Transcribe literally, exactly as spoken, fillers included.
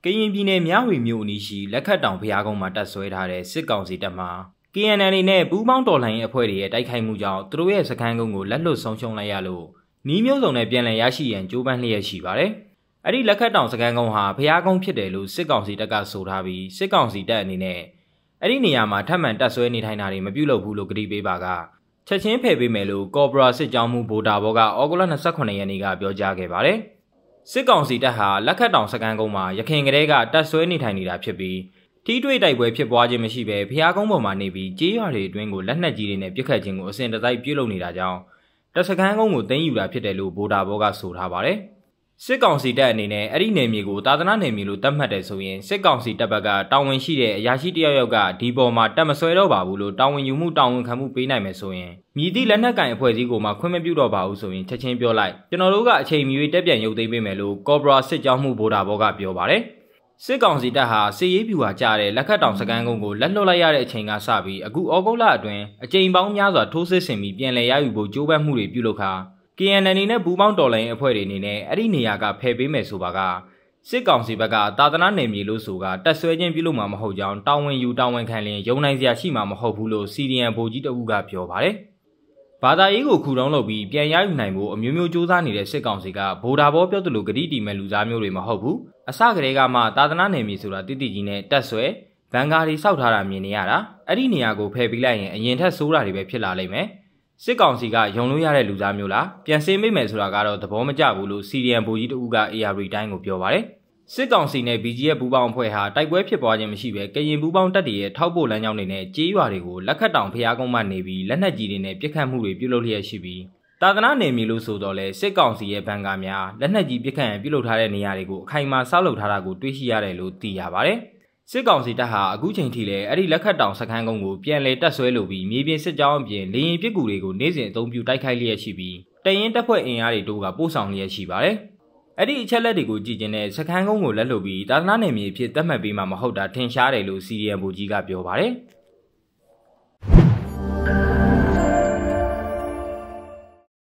ကရင်ပြည်နယ်မြဝတီမြို့အနီးရှိလက်ခတ်တောင်ဘုရားကုန်းမှာတပ်ဆွဲထားတဲ့စစ်ကောင်စီတပ်မှ K N L နဲ့ပူးပေါင်းတော်လှန်ရေးအဖွဲ့တွေရဲ့တိုက်ခိုက်မှုကြောင့်သူတို့ရဲ့စခန်းကုန်းကိုလက်လွတ်ဆုံးရှုံးလိုက်ရလို့နီးမျိုးစုံနဲ့ပြန်လည်ရရှိရန်ကြိုးပမ်းလျက်ရှိပါတယ်။အဲ့ဒီလက်ခတ်တောင်စခန်းကုန်းဟာဘုရားကုန်းဖြစ်တယ်လို့စစ်ကောင်စီတပ်ကဆိုထားပြီးစစ်ကောင်စီတပ်အနေနဲ့အဲ့ဒီနေရာမှာထပ်မံတပ်ဆွဲနေထိုင်တာတွေမပြုလုပ်ဘူးလို့ကတိပေးပါကချက်ချင်းဖယ်ပေးမယ်လို့ကော်ပိုရာစစ်ကြောင်းမှုဗိုလ်တာဘောကဩဂုတ်လ၂၈ရက်နေ့ကပြောကြားခဲ့ပါတယ်။စစ်ကောင်စီတပ်ဟာလက်ခတ်တောင်စခန်းကုန်းမှာရခင်ကတည်းကတပ်ဆွဲနေထိုင်နေတာဖြစ်ပြီးထိတွေ့တိုက်ပွဲဖြစ်ပွားခြင်းမရှိဘဲဘုရားကုန်းပေါ်မှာနေပြီးကြေးရွာတွေအတွင်းကိုလက်နက်ကြီးတွေနဲ့ပစ်ခတ်ခြင်းကိုအစဉ်တစိုက်ပြုလုပ်နေတာကြောင့်တပ်စခန်းကုန်းကိုသိမ်းယူတာဖြစ်တယ်လို့ဗိုလ်တာဘောကဆိုထားပါတယ်။စစ်ကောင်စီတပ်အနေနဲ့အဲ့ဒီနယ်မြေကိုတာသနာနယ်မြေလို့သတ်မှတ်တယ်ဆိုရင်စစ်ကောင်စီတပ်ဘက်ကတာဝန်ရှိတဲ့အရာရှိတယောက်ယောက်ကဒီပေါ်မှာတပ်မဆွဲတော့ပါဘူးလို့တာဝန်ယူမှုတာဝန်ခံမှုပေးနိုင်မယ်ဆိုရင်မြည်သည့်လက်နက်ကင်အဖွဲ့အစည်းကိုမှခွင့်မပြုတော့ပါဘူးဆိုရင်ချက်ချင်းပြောလိုက်ကျွန်တော်တို့ကအချိန်မီတက်ပြန်ရုပ်သိမ်းပေးမယ်လို့ကော်ပိုရာစစ်ကြောင်းမှုဗိုလ်တာဘောကပြောပါတယ်။စစ်ကောင်စီတပ်ဟာစစ်ရေးပြူဟာကြားတဲ့လက်ခတ်တောင်စခန်းကုန်းကိုလက်လွတ်လိုက်ရတဲ့အချိန်ကစပြီးအခုဩဂုတ်လအတွင်းအကြိမ်ပေါင်းများစွာထိုးစစ်ဆင်ပြီးပြန်လည်ရယူဖို့ကြိုးပမ်းမှုတွေပြုလုပ်ခါ K N L နဲ့ပူးပေါင်းတော်လှန်ရေးအဖွဲ့တွေအနေနဲ့အဲ့ဒီနေရာကဖယ်ပေးမယ်ဆိုပါကစစ်ကောင်စီဘက်ကတာသနာနယ်မြေလို့ဆိုကတပ်ဆွဲခြင်းပြုလုပ်မှာမဟုတ်ကြောင်းတာဝန်ယူတာဝန်ခံလျင်ယုံနိုင်စရာရှိမှာမဟုတ်ဘူးလို့ C D N ဗိုလ်ကြီးတဦးကပြောပါတယ်။ဘာသာရေးကိုခူတုံးလုပ်ပြီးပြန်ရယူနိုင်ဖို့အမျိုးမျိုးစူးစမ်းနေတဲ့စစ်ကောင်စီကဗိုလ်တာဘောပြောသလိုဂတိတီမဲ့လူသားမျိုးတွေမဟုတ်ဘူး။အစကတည်းကမှတာသနာနယ်မြေဆိုတာတိတိကြီးနဲ့တပ်ဆွဲဗန်ကားတွေစောက်ထားတာမြင်နေရတာအဲ့ဒီနေရာကိုဖယ်ပေးလိုက်ရင်အရင်ထက်ဆိုးတာတွေပဲဖြစ်လာလိမ့်မယ်။စစ်ကောင်စီကယုံလို့ရတဲ့လူသားမျိုးလားပြန်စင်းမိမယ်ဆိုတာကတော့သဘောမကျဘူးလို့ C D N ဗိုလ်ကြီးတဦးက A R D တိုင်းကိုပြောပါတယ်။စစ်ကောင်စီနဲ့ B G F ပူးပေါင်းအဖွဲ့ဟာတိုက်ပွဲဖြစ်ပွားခြင်းမရှိဘဲကရင်ပူးပေါင်းတပ်တွေရဲ့ထောက်ပို့လမ်းကြောင်းတွေနဲ့ကြေးရွာတွေကိုလက်ခတ်တောင်ဖျားကုန်းမှနေပြီးလက်နက်ကြီးတွေနဲ့ပစ်ခတ်မှုတွေပြုလုပ်လျက်ရှိပြီးတာသနာနယ်မြေလို့ဆိုတော့လေစစ်ကောင်စီရဲ့ဘန်ကာများလက်နက်ကြီးပစ်ခတ်ရန်ပြုလုပ်ထားတဲ့နေရာတွေကိုအခိုင်အမာဆောက်လုပ်ထားတာကိုတွေ့ရှိရတယ်လို့သိရပါတယ်။စစ်ကောင်စီတပ်ဟာအခုချိန်ထိလည်းအဲ့ဒီလက်ခတ်တောင်စခန်းကုန်းကိုပြန်လည်တပ်ဆွဲလိုပြီးမြေပြင်စစ်ကြောင်းအပြင်လေရင်ပစ်ကူတွေကိုနေ့စဉ်အသုံးပြုတိုက်ခိုက်လျက်ရှိပြီးတရင်တပ်ဖွဲ့အင်အားတွေတို့ကပို့ဆောင်လျက်ရှိပါတယ်။အဲ့ဒီအချက်လက်တွေကိုကြည့်ကျင်တဲ့စခန်းကုန်းကိုလက်လွတ်ပြီးတာသနာနယ်မြေအဖြစ်သတ်မှတ်ပေးမှာမဟုတ်တာထင်ရှားတယ်လို့ C D N ဗိုလ်ကြီးကပြောပါတယ်။